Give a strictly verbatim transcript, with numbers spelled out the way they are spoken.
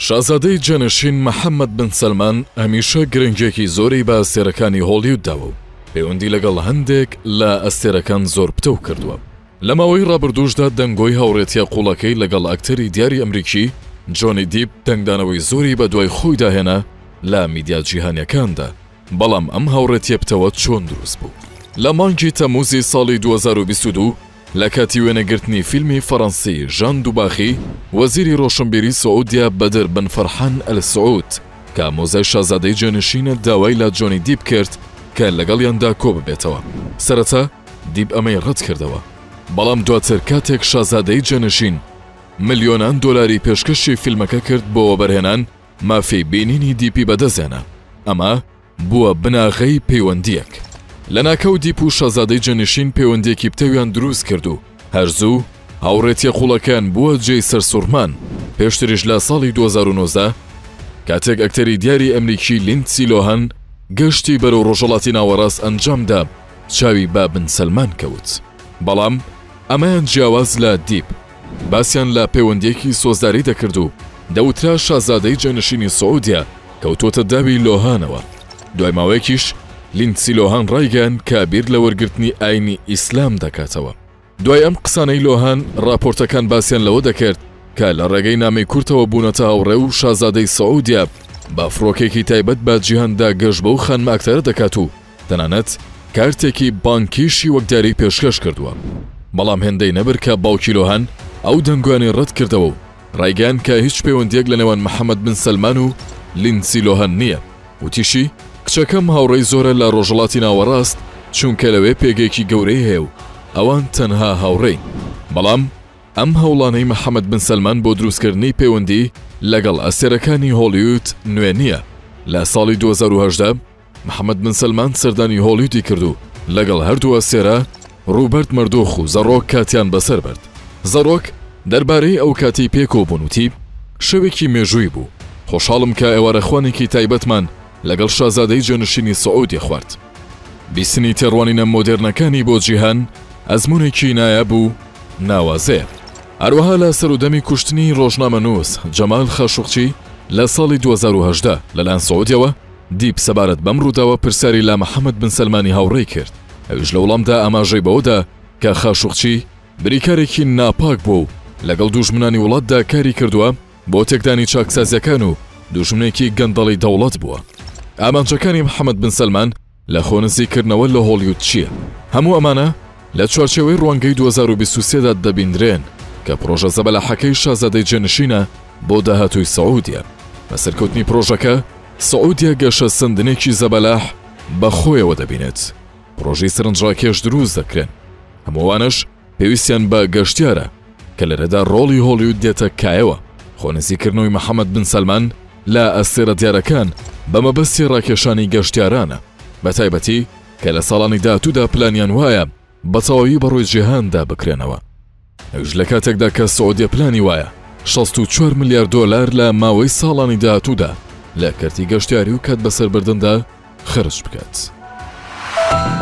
شازادەی جەنشین محەممەد بن سەلمان هەمیشە گرنگێکی زۆری بە ئەستێرەکانی هۆلیوودداوە و پەیوەندی لەگەڵ هەندێک لە ئەستێرەکان زۆر پتە کردووە. لە ماوەی ڕابردووشدا دەنگۆی هاوڕێتیە قوڵەکەی لەگەڵ ئەکتەری دیاری ئەمریکی جۆنی دیپ دەنگدانەوەی زۆری بە دوای خۆی داهێنا لە میدیا جیهانیەکاندا، بەڵام ئەم هاوڕێتیە پتەوە چۆن دروست بوو. لە مانگی تەمووزی ساڵی دوو هەزار و بیست و دوو لە کاتی وێنەگرتنی فیلمی فەڕەنسی ژان دووباخی وەزیری ڕۆشنبیری سعودیا بەدر بن فەرحان ئەل سعود کە مۆزای شازادەی جێنشینە داوای لە جۆنی دیپ کرد کە لەگەڵیاندا کۆ ببێتەوە. سەرەتا دیپ ئەمەی ڕەت کردەوە، بەڵام دواتر کاتێک شازادەی جێنشین ملیۆنان دۆلاری پێشکەشی فیلمەکە کرد بۆ وەبەرهێنان مافی بینینی دیپی بەدەستێنا. ئەمە بووە بناغەی پەیوەندیەک. لە ناکەوت دیپ و شازادەی جێنشین پەیوەندێکی پتەویان دروست کرد و هەرزوو هاوڕێتیە قوڵەکان بووە جێی سەرسوڕمان. پێشتریش لە ساڵی دوو هەزار و نۆزدە کاتێک ئەکتەری دیاری ئەمریکی لیندسی لۆهان گەشتی بەرەو ڕۆژهەڵاتی ناوەڕاست ئەنجامدا، چاوی بە بن سەلمان کەوت. بەڵام ئەمەیان جیاواز لە دیپ باسییان لە پەیوەندێکی سۆزداری دەکرد و دەوترا شازادەی جێنشینی سعودیا کەوتۆتە داوی لۆهانەوە. دوای ماوەیەکیش لیندسی لۆهان ڕایگەیان کە بیر لە وەرگرتنی ئاینی ئیسلام دەکاتەوە. دوای ئەم قسانەی لۆهان راپۆرتەکان باسییان لەوە دەکرد کە لە ڕێگەی نامی کورتەوە بوونەتە هاوڕێ و شازادەی سعودیا بە فڕۆکێکی تایبەت بە جیهاندا گەشت بە و خانمە ئەکتەرە دەکات و تەنانەت کارتێکی بانکیشی وەکداری پێشکەش کردووە. بەڵام هێندەی نەبر کە باوکی لۆهان ئەو دەنگوانی ڕەت کردەوە و ڕایگەیان کە هیچ پەیوەندیەک لە نێوان محەممەد بن سەلمان و لیندسی لۆهان نییە. وتیشی کچەکەم هاوڕێی زۆرە لە ڕۆژهەڵاتی ناوەڕاست چونکە لەوێ پێگەیەکی گەورەی هەیە و ئەوان تەنها هاوڕێین. بەڵام ئەم هەوڵانەی محەممەد بن سەلمان بۆ دروستکردنی پەیوەندی لەگەڵ ئەستێرەکانی هۆلیوود نوێ نییە. لە ساڵی دوو هەزار و هەژدە محەممەد بن سەلمان سەردانی هۆلیوودی کرد و لەگەڵ هەردوو ئەستێرە ڕوبەرت مەردۆخ و زەڕۆک کاتیان بەسەر برد. زەڕۆک دەربارەی ئەو کاتی پێکۆبوونوتی شەوێکی مێژووی بوو. خۆشحاڵم کە ئێوارەخوانێکی تایبەتمان لەگەڵ شازادەی جێنشینی سعودی خوارد. بیستنی تێڕوانینە مۆدێرنەکانی بۆ جیهان ئەزمونێکی نایاب و ناوازەیە. هەروەها لە سەرودەمی کوشتنی ڕۆژنامەنووس جەمال خاشوقچی لە ساڵی دوو هەزار و هەژدە لەلایەن سعودیەوە دیپ سەبارەت بەم ڕووداوە پرسیاری لە محەممەد بن سەلمانی هاوڕێی کرد. ئەویش لە وەڵامدا ئاماژەی بەوەدا کە خاشوقچی بریکارێکی ناپاک بوو و لەگەڵ دوژمنانی وڵاتدا کاری کردووە بۆ تێکدانی چاکسازیەکان و دوژمنێکی گەندەڵی دەوڵەت بووە. ئامانجەکانی محەممەد بن سەلمان لە خۆنزیکردنەوە لە هۆلیوود چییە؟ هەموو ئەمانە لە چوارچێوەی ڕوانگەی دوو هەزار و بیست و سێ دا دەبیندرێن کە پرۆژە زەبەلاحەکەی شازادەی جێنشینە بۆ داهاتووی سعودیا. بە سەرکەوتنی پرۆژەکە سعودیا گەشە سندنێکی زەبەلاح بە خۆیەوە دەبینێت. پرۆژەی سەرنجڕاکێش دروست دەکرێن. هەمووانش پێویستیان بە گەشتیارە کە لەرەدا ڕۆڵی هۆلیوود دێتە کایەوە. خۆنزیکردنەوەی محەممەد بن سەلمان لە ئەستێرە دیارەکان بە مەبەستی ڕاکێشانی گەشتیارانە، بە تایبەتی کە لە ساڵانی داهاتوودا پلانیان وایە بە تەواوی بەڕووی جیهاندا بکرێنەوە. ئەوش لە کاتێکدا کە سعودیا پلانی وایە شەست و چوار ملیار دۆلار لە ماوەی ساڵانی داهاتوودا لە کەرتی گەشتیاری و کات بەسەربردندا خرج بکات.